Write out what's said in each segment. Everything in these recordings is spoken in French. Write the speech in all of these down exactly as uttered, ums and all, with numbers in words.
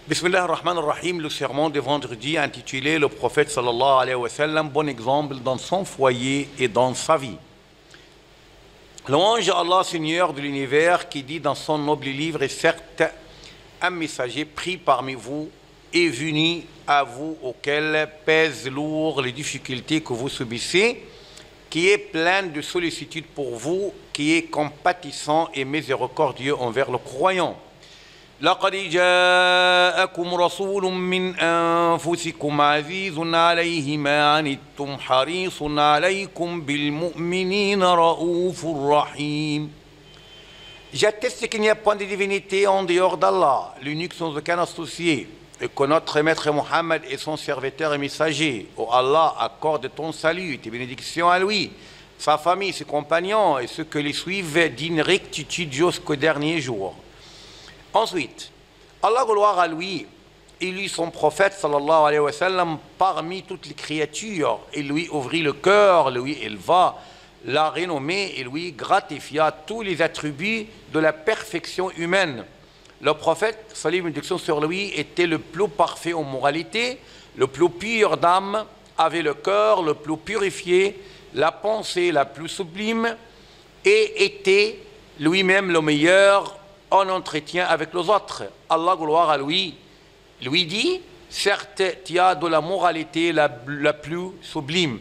Bismillah ar-Rahman ar-Rahim, le sermon de vendredi intitulé Le prophète sallallahu alayhi wa sallam, bon exemple dans son foyer et dans sa vie. Louange à Allah, Seigneur de l'univers, qui dit dans son noble livre, et certes, un messager pris parmi vous est venu à vous, auquel pèsent lourd les difficultés que vous subissez, qui est plein de sollicitude pour vous, qui est compatissant et miséricordieux envers le croyant. لقد جاءكم رسول من أنفسكم عزيز عليه ما عنتم حريص عليكم بالمؤمنين رؤوف رحيم. J'atteste qu'il n'y a point de divinité en dehors d'Allah, l'unique sans aucun associé, et que notre maître Mohammed est son serviteur et messager. Ô Allah, accorde ton salut, tes bénédictions à lui, sa famille, ses compagnons et ceux que les suivent d'une rectitude jusqu'au dernier jour. Ensuite, Allah, gloire à lui, et lui son prophète sallallahu alayhi wa sallam parmi toutes les créatures, et lui ouvrit le cœur, lui éleva, l'a renommé et lui gratifia tous les attributs de la perfection humaine. Le prophète, salut et bénédiction sur lui, était le plus parfait en moralité, le plus pur d'âme, avait le cœur le plus purifié, la pensée la plus sublime, et était lui-même le meilleur en entretien avec les autres. Allah, gloire à lui, lui dit, certes, tu as de la moralité la, la plus sublime.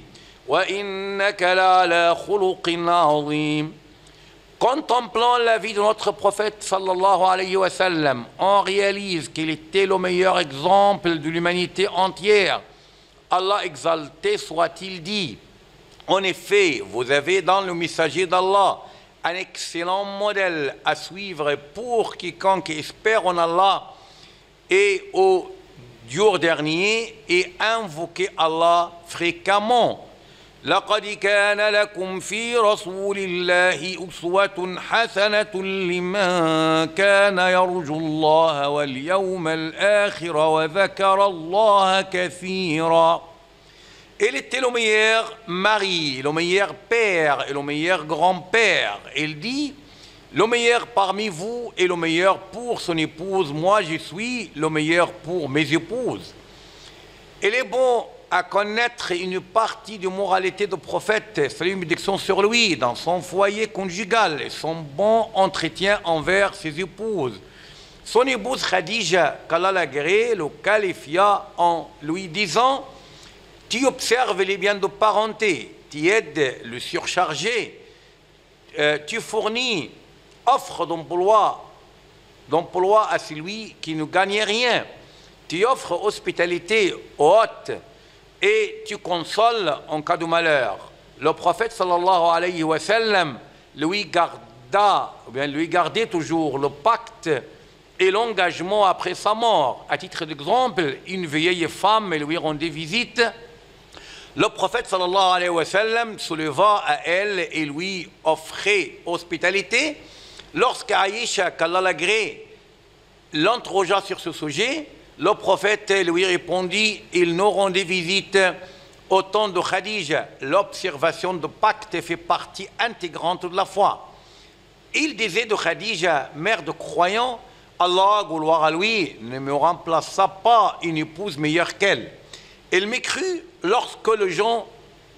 Contemplant la vie de notre prophète sallallahu alayhi wa sallam, on réalise qu'il était le meilleur exemple de l'humanité entière. Allah exalté soit-il dit, en effet, vous avez dans le messager d'Allah un excellent modèle à suivre pour quiconque espère en Allah et au jour dernier et invoquer Allah fréquemment. لقد كان لكم في رسول الله أسوة حسنة لمن كان يرجو الله واليوم الآخر وذكر الله كثيرا. Il était le meilleur mari, le meilleur père et le meilleur grand-père. Il dit, le meilleur parmi vous est le meilleur pour son épouse. Moi, je suis le meilleur pour mes épouses. Il est bon à connaître une partie de moralité du prophète, salut et bénédiction sur lui, dans son foyer conjugal et son bon entretien envers ses épouses. Son épouse Khadija, qu'Allah l'agrée, le qualifia en lui disant, tu observes les biens de parenté, tu aides le surchargé, euh, tu fournis offre d'emploi, d'emploi à celui qui ne gagne rien, tu offres hospitalité aux hôtes et tu consoles en cas de malheur. Le prophète sallallahu alayhi wa sallam lui garda, ou bien lui gardait toujours le pacte et l'engagement après sa mort. À titre d'exemple, une vieille femme lui rendait visite. Le prophète sallallahu alayhi wa sallam se leva à elle et lui offrait hospitalité. Lorsqu'Aïcha, qu'Allah l'agrée, l'interrogea sur ce sujet, le prophète lui répondit, il nous rendait visite au temps de Khadija. L'observation de pacte fait partie intégrante de la foi. Il disait de Khadija, mère de croyants, Allah, gloire à lui, ne me remplaça pas une épouse meilleure qu'elle. Il m'écrut lorsque les gens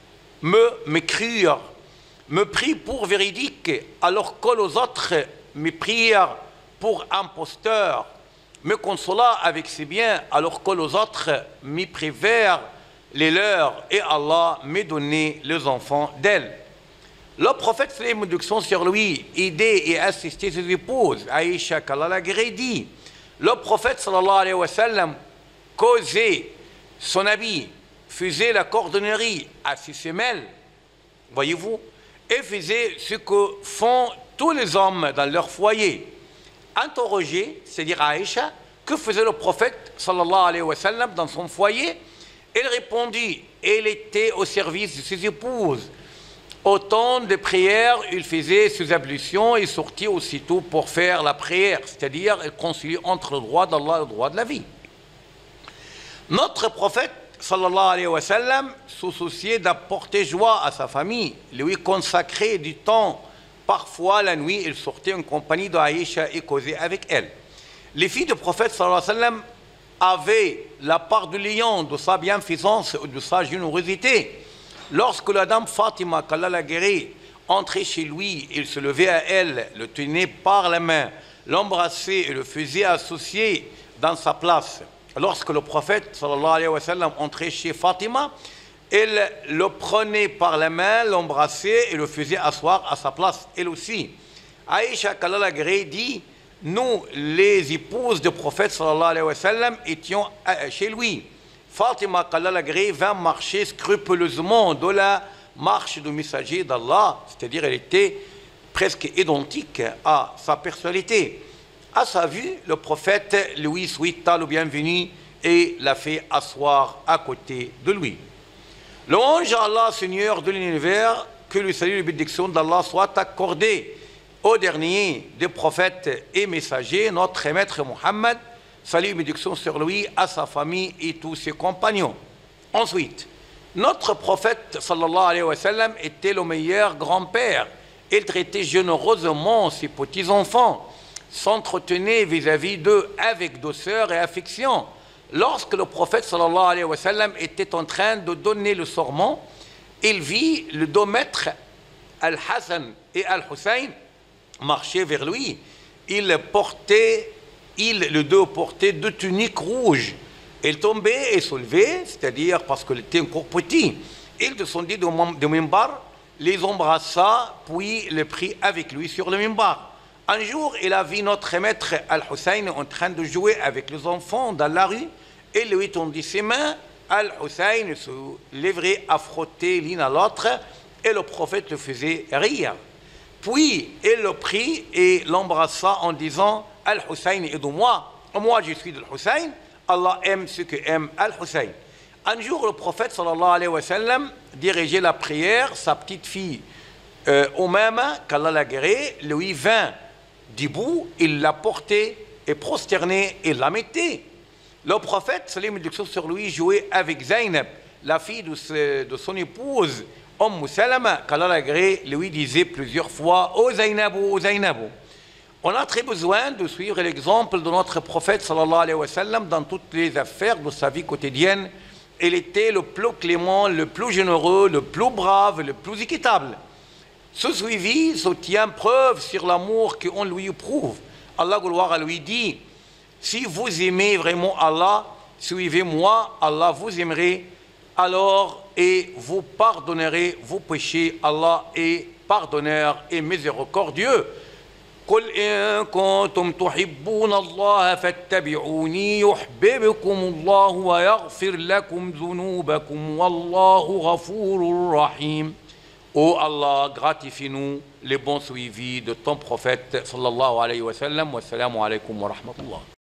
me m'écrirent, me prit pour véridique, alors que les autres me prirent pour imposteur, me consola avec ses biens, alors que les autres me privèrent les leurs, et Allah me donnait les enfants d'elle. Le prophète, sallallahu alayhi wa sallam, sur lui, aidait et assistait ses épouses. Aïcha, qu'Allah l'agrée, dit, le prophète, sallallahu alayhi wa sallam, causait son habit, faisait la cordonnerie à ses semelles, voyez-vous, et faisait ce que font tous les hommes dans leur foyer. Interrogé, c'est-à-dire Aïcha, que faisait le prophète sallallahu alayhi wa sallam dans son foyer? Elle répondit, elle était au service de ses épouses. Au temps de prière, il faisait ses ablutions et sortit aussitôt pour faire la prière, c'est-à-dire elle conciliait entre le droit d'Allah et le droit de la vie. Notre prophète sallallahu alayhi wa sallam se souciait d'apporter joie à sa famille, lui consacrait du temps. Parfois, la nuit, il sortait en compagnie d'Aïcha et causait avec elle. Les filles du prophète sallallahu alayhi wa sallam avait la part de lion de sa bienfaisance et de sa générosité. Lorsque la dame Fatima, qu'Allah la guérit, entrait chez lui, il se levait à elle, le tenait par la main, l'embrassait et le faisait associer dans sa place. Lorsque le prophète sallallahu alayhi wa sallam entrait chez Fatima, elle le prenait par la main, l'embrassait et le faisait asseoir à sa place, elle aussi. Aïcha, qu'Allah la guérit, dit: nous, les épouses du prophète sallallahu alayhi wa sallam, étions chez lui. Fatima, qu'Allah la guérit, vint marcher scrupuleusement de la marche du messager d'Allah, c'est-à-dire elle était presque identique à sa personnalité. À sa vue, le prophète lui souhaita le bienvenu et l'a fait asseoir à côté de lui. Louange à Allah, Seigneur de l'univers, que le salut et la bénédiction d'Allah soient accordés au dernier des prophètes et messagers, notre maître Mohammed, salut et bénédiction sur lui, à sa famille et tous ses compagnons. Ensuite, notre prophète sallallahu alayhi wa sallam était le meilleur grand-père. Il traitait généreusement ses petits-enfants, s'entretenait vis-à-vis d'eux avec douceur et affection. Lorsque le prophète sallallahu alayhi wa sallam était en train de donner le serment, il vit les deux maîtres, Al-Hassan et Al-Hussein, marcher vers lui. Ils portaient, ils, les deux portaient deux tuniques rouges. Il tombait et se levait, c'est-à-dire parce qu'il était encore petit. Il descendit de mimbar, les embrassa, puis les prit avec lui sur le mimbar. Un jour, il a vu notre maître Al-Hussein en train de jouer avec les enfants dans la rue. Il lui tendit ses mains. Al-Hussein se lèverait à frotter l'une à l'autre et le prophète le faisait rire. Puis, il le prit et l'embrassa en disant: Al-Hussein, aide-moi. Moi, je suis Al-Hussein. Allah aime ceux qui aiment Al-Hussein. Un jour, le prophète sallallahu alayhi wa sallam dirigeait la prière. Sa petite fille, euh, Umama, qu'Allah la guérit, lui vint debout, il la portait et prosterné, et la mettait. Le prophète, salam et sur lui, jouait avec Zaynab, la fille de, de son épouse, Umm Salama, qu'Allah la guérit, lui disait plusieurs fois: Oh Zaynabou, oh Zaynabou. On a très besoin de suivre l'exemple de notre prophète sallallahu alayhi wa sallam dans toutes les affaires de sa vie quotidienne. Il était le plus clément, le plus généreux, le plus brave, le plus équitable. Ce suivi se tient preuve sur l'amour qu'on lui éprouve. Allah gloire à lui dit: si vous aimez vraiment Allah, suivez-moi, Allah vous aimerez, alors et vous pardonnerez vos péchés. Allah est pardonneur et miséricordieux. قل إن كنتم تحبون الله فاتبعوني يحببكم الله ويغفر لكم ذنوبكم والله غفور رحيم. Ô Allah, gratifie-nous les bons suivis de ton prophète sallallahu alayhi wa sallam. Wassalamu alaykum wa rahmatullah.